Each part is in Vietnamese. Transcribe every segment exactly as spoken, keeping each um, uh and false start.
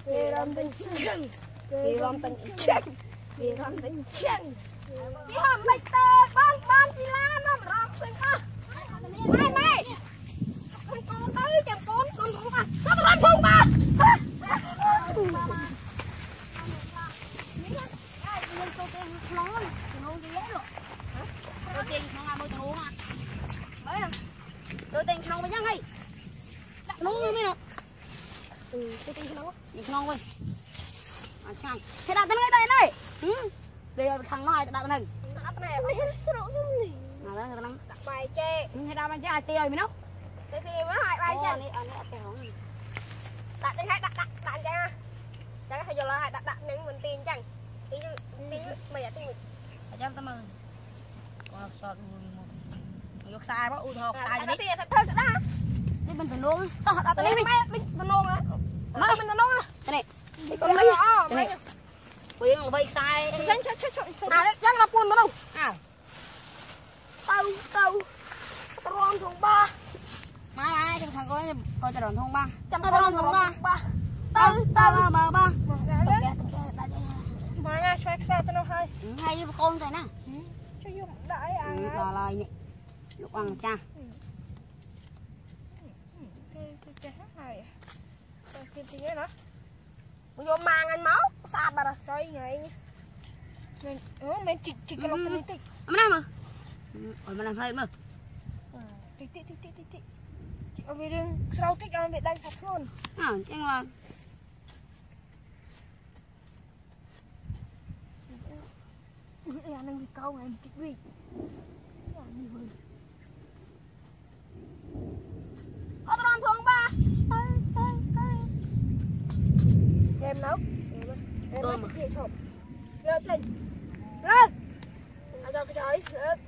Vì làm tình chân. Vì làm tình chân. Vì làm tình chân. Vì làm tình chân. Bông bông chị la nó mà làm tình chân. Mày mày. Con con tới chầm con con con con. Nó làm thùng ba. Tôi tiền không làm môi trường uống à? Đấy à? Tôi tiền không phải nhắc đi. Đặt nấu như thế nào? Ừ, tôi tiền không. Được ngon rồi. À chăng. Thế đặt tên ngay đây đây. Ừ. Đây thằng nói đặt tên. Đặt này bây giờ nó rộng gì? Nào đó nó đặt bài chê. Hay đặt bài chê ai tiêu rồi mày nấu? Thế thì mới hỏi bài chê. Này anh đặt kéo. Đặt tên hay đặt đặt đặt chăng. Chắc phải giờ là đặt đặt nên mình tiền chăng. Tí tí mày đặt tiền. Cho em cảm ơn. Có sọt một ngược sai quá u thọc sai đi. Thật thật đó. Đi bên tận luôn. Tao đặt tao đi mày bên tận luôn á. Mày bên tận luôn á. Cái này. Cái con này. Cái này. Quyên là bị sai. À chắc là cuốn tao đâu. À. Tao tao. Tao ron thùng ba. Mai ai cho thằng coi coi tao ron thùng ba. Tao ron thùng ba. Tao tao ba ba. Mà nha xoay xa cho nó hay. Hay với con rồi nè. Cho dùng đại ăn. Đò lời nè. Lúc ăn cha. Cái hát hay. Cái gì nữa? Vô mang anh máu, sạt bà rồi. Trời ngày. Mình ớ mình chịch chịch cái lọc cái này. Mà nào mà. Ôi mà làm hơi mà. Tí tí tí tí tí tí. Chị ở vì đừng sau tích ăn bị đánh thật luôn. À, chắc là em đang bị câu này kịch vị họ làm thường ba em nấu em nấu chị chụp lên lên lên anh cho cái trời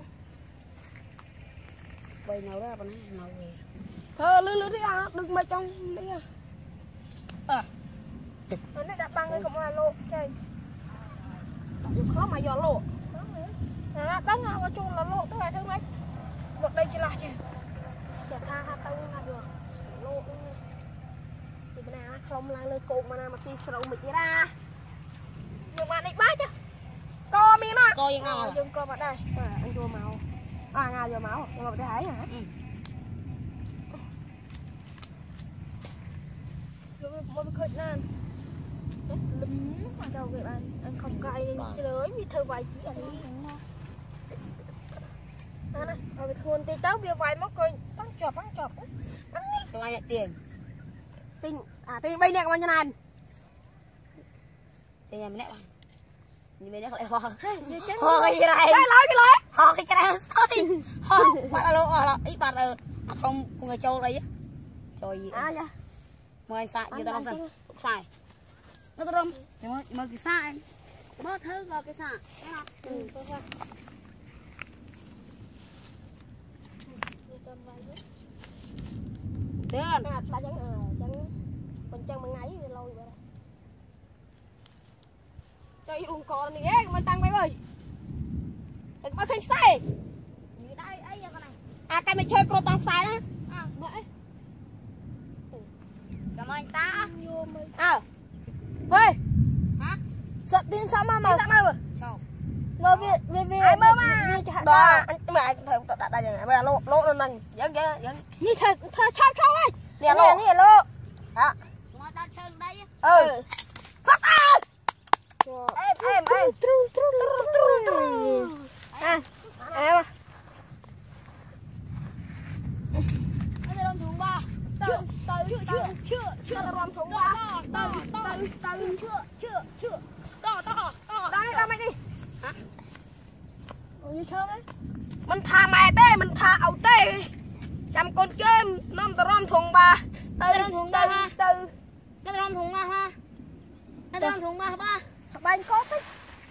bầy nấu ra bọn này nấu về thôi lư lư đi à đừng mày trong đi à à anh ấy đặt băng đây không là lộ chơi khó mà dò lộ là đánh vào chung là lộ tức là thứ mấy một đây chỉ là chứ sẽ tha ha tao là được lộ thì bên này không là lời cụ mà nào mà xì sầu mịt ra nhưng mà định bát chứ co mi nó co gì ngon nhưng co vào đây anh vô máu à ngào vô máu nhưng mà đây hái hả một khởi nan lúm vào đầu vậy bạn anh không cay chơi vì thơ vài chỉ ở đây anh này rồi thôn tây táo bia vài móc coi bắn chọp bắn chọp bắn đi cho ai nhận tiền tiền à tiền bây nè bao nhiêu này tiền nhà mình nè như bên đây lại ho ho cái gì này cái lối cái lối ho cái cái này thôi ho phải là ho là ít bạc rồi không không người châu đây trời gì à dạ mời anh xài như tao không xài xài nó tao mà mà cái xài bớt thứ vào cái xài cái nào ừ tôi xài tiền à ba trắng ờ trắng bên chân bên ấy lâu vậy chơi luôn con này ghê mà tăng bay ơi đừng có khinh sai đây ấy con này à cái mày chơi pro tăng sai đó à vậy cảm ơn ta à vậy hả sợ tin sao mà mà mơ về về về ai mơ mà đó anh mà anh thấy đặt đây này bây giờ lỗ lỗ lên nâng dẫn dẫn dẫn như thật thật sao sao ấy nè lỗ nè lỗ đó đặt chân đây ừ phát ơi em em em à em à bây giờ đang thùng ba chưa chưa chưa chưa chưa là làm thùng ba từ từ từ chưa chưa chưa to to to đây ra mày đi hả như sao đấy mình thà mày tê mình thà ẩu tê chăm con chơi năm tờ ron thùng ba từ thùng ba ha từ nó ron thùng ba ha nó ron thùng ba ba ba có thích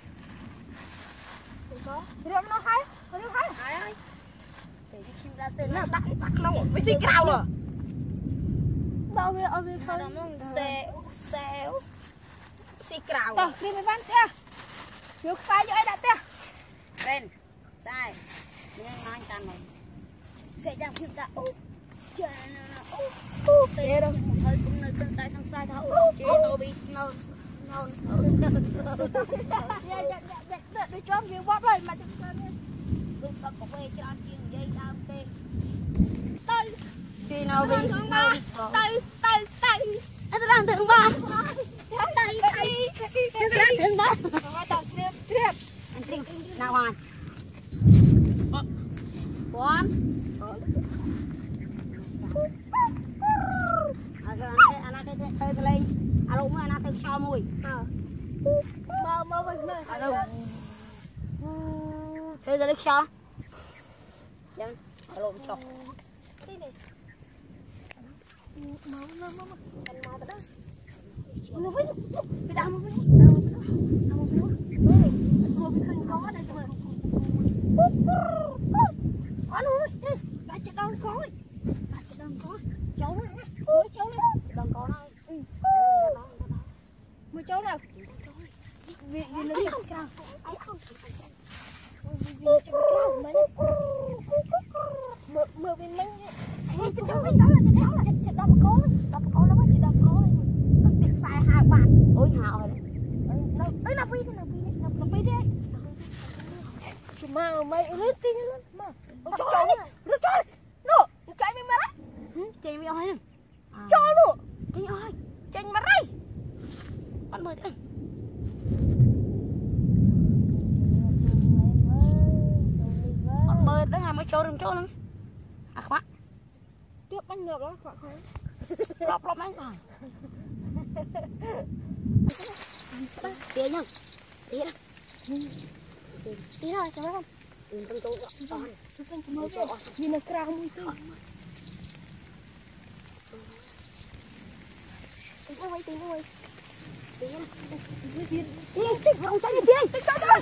có rượm nó hay nó hay hay ơi để khi ra tên là tắt tắt nó với gì cao rồi bao nhiêu ở bên sau nó xéo xéo xì cào rồi đi mấy văn tia ngược sai cho ai đã tia lên sai nhưng anh tan này sẽ chẳng phim đã thế đâu hơi cũng nơi cân tay sang sai thấu chị đâu bị đâu đâu dạ dạ dạ dạ đi chóm gì bóp rồi mà lúc đó có quê cho anh chiên dây đam tê tay chị nào bị tay tay tay tay anh đang thượng ba tay tay anh đang thượng ba anh triệt nào ngoài bốn anh ăn cái cái cái lên anh luôn anh ăn cái sao mùi mơ mơ mình mơ ở đâu thế giờ đi sao dân ở luôn chọc cái này mơ mơ mơ mơ anh mơ đó nó với cái đau với đau đau với nó tôi bị có đây mà có luôn cái chết đâu có cái chết đâu có cháu này ôi cháu này đừng có đâu mười cháu nào vì vì nó đi không cao vì cho cao mình mưa mưa bên mình hey cháu cháu đó là cháu là chết đâu mà có đâu mà có đâu mà chết đâu có đây tiền xài hai bạn ôi hào rồi đấy đấy là phi thế nào phi đấy là phi đấy mà mày hết tin luôn mà cho đi nó cho đi nó chạy mày mà đấy chạy mày ơi cho luôn chạy ơi chạy mà đây bắt mời đây bắt mời đấy hai mấy chỗ đừng chỗ nữa à khóa tiếp bánh ngược đó khóa khóa lọp lọp bánh còn tiền nhá tiền tí thôi cho không tiền tăng tố rồi nhìn nó cao muy tí tí thôi tí thôi tí tí tí tí không thấy gì tí cho tôi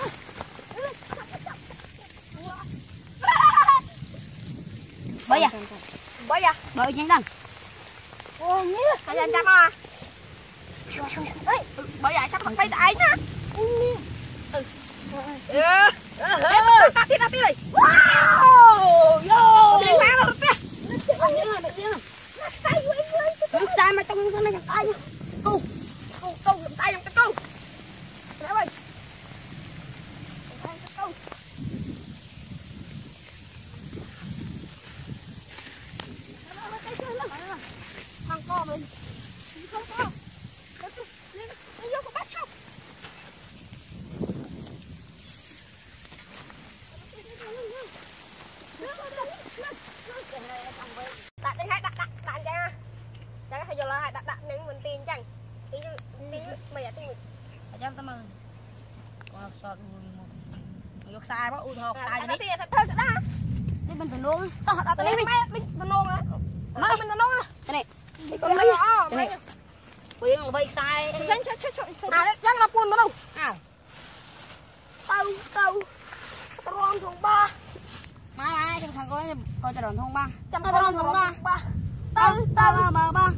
bây giờ bây giờ bây nhanh lên ôi nhé anh anh chắc à đấy bây giờ chắc phải tay đại nhá ừ ừ ta tí ta tí này wow yo đi qua rồi kìa anh nhớ là được chưa sai với với sai mà trong cái này sai câu câu câu làm sai làm cái câu nè ơi câu mang co mình không co nó vô con bắt không đặt đi hai đặt đặt đặt ra chắc hay giờ là hai đặt đặt nên mình tiền chẳng tí tí mày đã tiền ở trong tâm ơn còn sọt một sai quá u thọ sai đi tiền thật thật đó đi bên tận luôn tao đặt đi mày mình tao nôn á mày mình tao nôn á cái này đi con lấy cái này quyền là bay sai xanh xanh xanh xanh à chắc là quân tao đâu à tao tao tao ron thùng ba mai ai trong thằng coi coi cho đòn thùng ba trăm tao ron thùng ba tao tao ba ba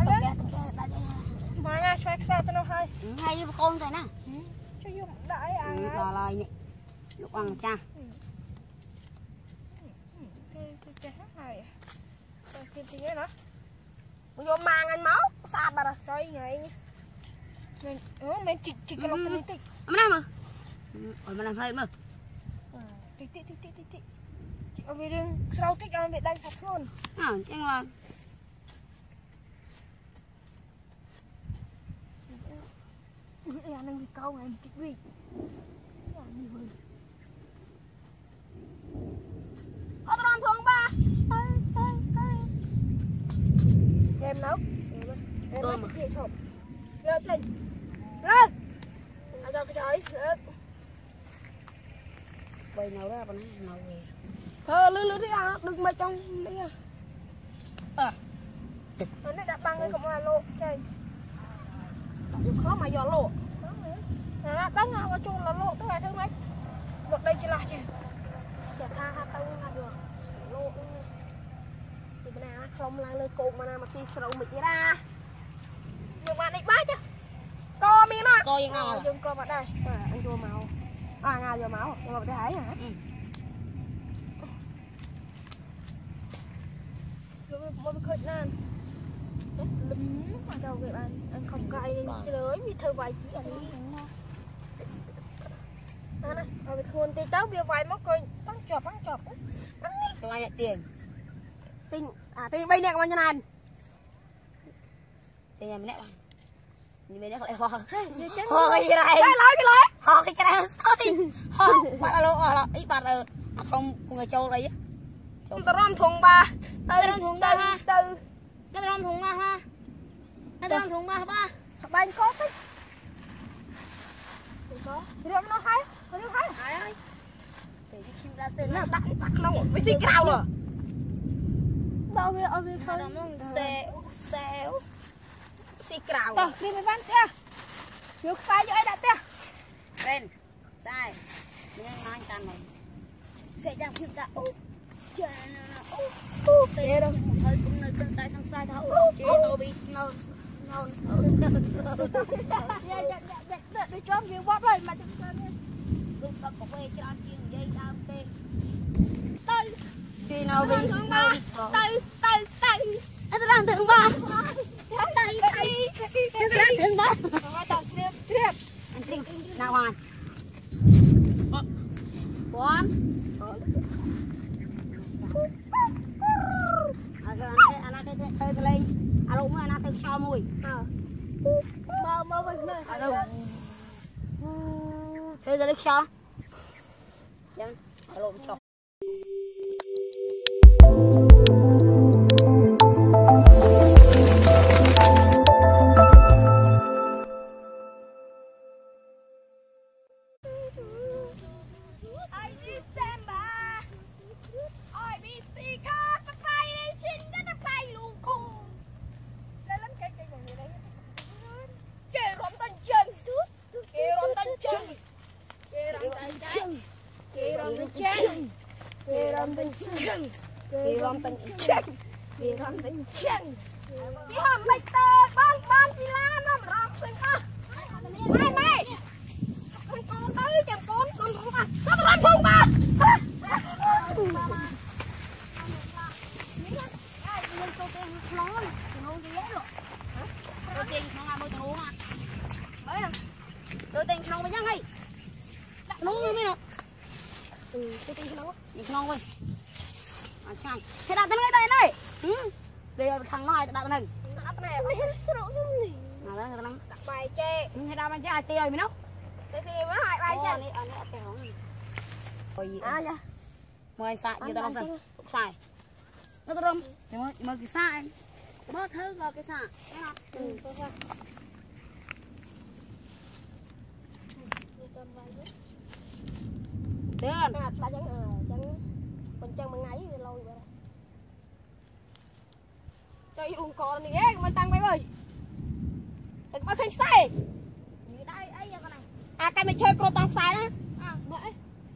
mà ngay xoay xe cho nó hay hay với con rồi nè cho dùng đại à là lời nè lúc ăn cha cái hát này cái gì nữa vô mang anh máu sao bà rồi trời ngày mình ừ mình chỉ chỉ cái lọc cái tí mà nào mà ở mà làm hơi mà tí tí tí tí tí chị ở về đường sau thích ăn về đánh thật luôn à chẳng là em đang bị câu này kịch vị ở trong thùng ba em nấu em nấu cái kia trộn lên lên lên ăn cho cái trời lên bầy nào ra bọn nào về thôi lư lư đi à đừng mà trong đi à à nó đặt băng đây không là lộ chơi khó mà giò lộ là đánh nào mà chung là lộ tức là thứ mấy một đây chỉ là chứ sẽ tha ha tông là được lộ thì cái này không là nơi cột mà nào mà xì sầu mịch ra nhưng mà định bá chứ co miếng à coi như nào dương co vào đây anh chua màu à ngà vừa máu nhưng mà cái ấy hả một khơi nan lúm mà đâu vậy anh anh không cay nên chơi vì thơ vài chỉ anh anh này ở thôn tây táo bia vài móc coi bắn chọp bắn chọp bắn đi lại tiền tiền à tiền bay nè các bạn cho anh tiền nhà mình nè như bên đó lại ho ho cái này cái lối cái lối ho cái này thôi ho bạn alo ở là ít bạn ở không cùng người châu đây chúng ta rom thùng ba từ rom thùng ba ha từ nó rom thùng ba ha nó rom thùng ba ba ba anh có đấy có thì nó nó hay nó hay ai ơi để chim ra tên nó đặt đặt nó với gì cái nào rồi bao nhiêu bao nhiêu nó nó xèo xèo xì cào rồi đi với văn kia ngược sai cho ai đặt kia lên sai nghe nói chăn này sẽ chẳng chim ra ô trời nó ô tê đâu hơi cũng nơi chân tay sang sai đâu chị nó bị nó nó đi cho nhiều bóp rồi mà chúng ta lúc đó có về cho anh chiên dây đam tê tay chị nó bị tay tay tay tay anh đang thượng ba tay tay anh đang thượng ba anh tinh nào hoàn bốn anh anh anh cái cái cái lên anh lúc mới anh ăn sao mùi mơ mơ với mơ ở đâu thế giờ được sao dân ở lộn chọc Kì râm tình chân Kì râm tình chân Kì râm tình chân Kì hòm bạch tờ Con con chị la nó mà râm tình ơ Mày mày Con con tới chàng con Con con à Nó mà râm thùng bà tôi tiền không làm môi trường uống à mấy à tôi tiền không phải nhắc hay nó mới nè ừ tôi tiền không đi không ơi à chăng thế đặt tên đây này ừ đây thằng nói đặt tên này đặt này phải hết sữa gì nào đó người ta nói đặt bài chê hay đau bài chê ai tiêu mày nó thế thì mới hai bài chê anh ấy anh ấy cái hỏng rồi à dạ mời anh xài giờ tao không xài xài nó tao râm mời mời cái xài bớt thứ vào cái xài cái nào ừ tôi ra tiền à là chẳng ờ chẳng mình chân bằng ngày lâu vậy chơi luôn con này ghê mình tăng mấy ơi đừng có thấy sai như đây ấy con này à cái mình chơi cột tăng sai đó à vậy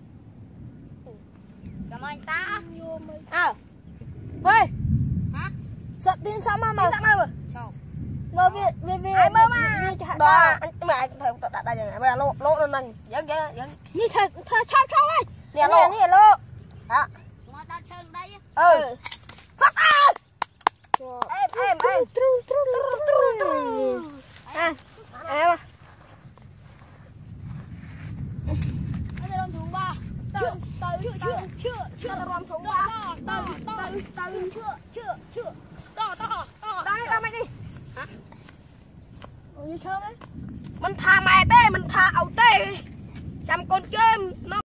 cảm ơn ta à vậy hả sợ tin sao mà mà sao mơ vì vì vì ai mơ mà bà mà anh phải đặt đây này bây lô lô nó nâng dẫn dẫn dẫn như thật thôi sao sao ơi nè lô nè lô đó ngồi ta chơi đây ừ phát ơi em em em à em nóจะรวมถุงบ่chưa chưa chưa chưa chưa รวมถุงว่าต่อต่อต่อchưa chưa chưaต่อต่อต่อได้ทำไมดิฮะโอ้ยชอบไหมมันทาแม่เต้มันทาเอาเต้จำคนเจิม